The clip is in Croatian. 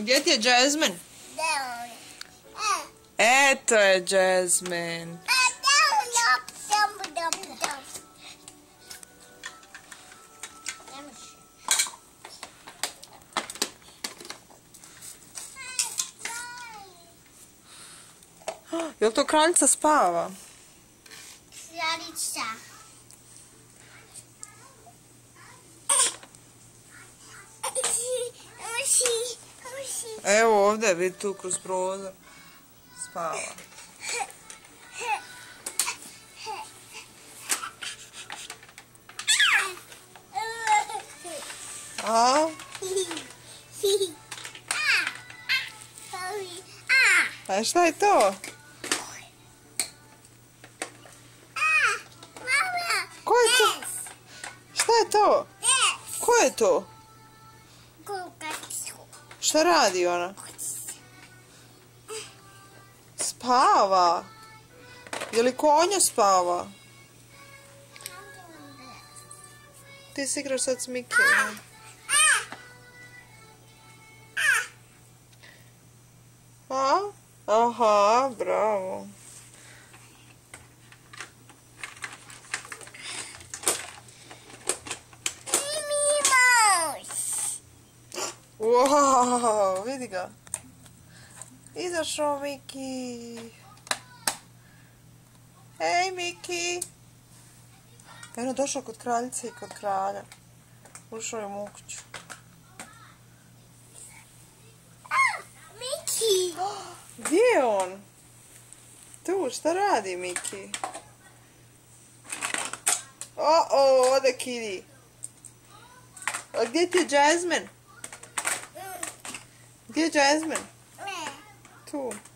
Gdje ti je Jasmine? Eto je Jasmine. Jel to kraljica spava? Kraljica. Evo ovdje, vidi tu kroz prozor. Spava. A? A šta je to? Ko je to? Šta je to? Ko je to? Šta radi ona? Spava. Je li konja spava? Ti se igraš sad s Mikijom. A? Aha, bravo. Wow, vidi ga. Izašao Miki. Hej Miki. Eno došao kod kraljice i kod kralja. Ušao je u kuću. Miki. Gdje je on? Tu, šta radi Miki? Ode kidi. A gdje ti je Jasmine? Gdje je Jasmine? Tu.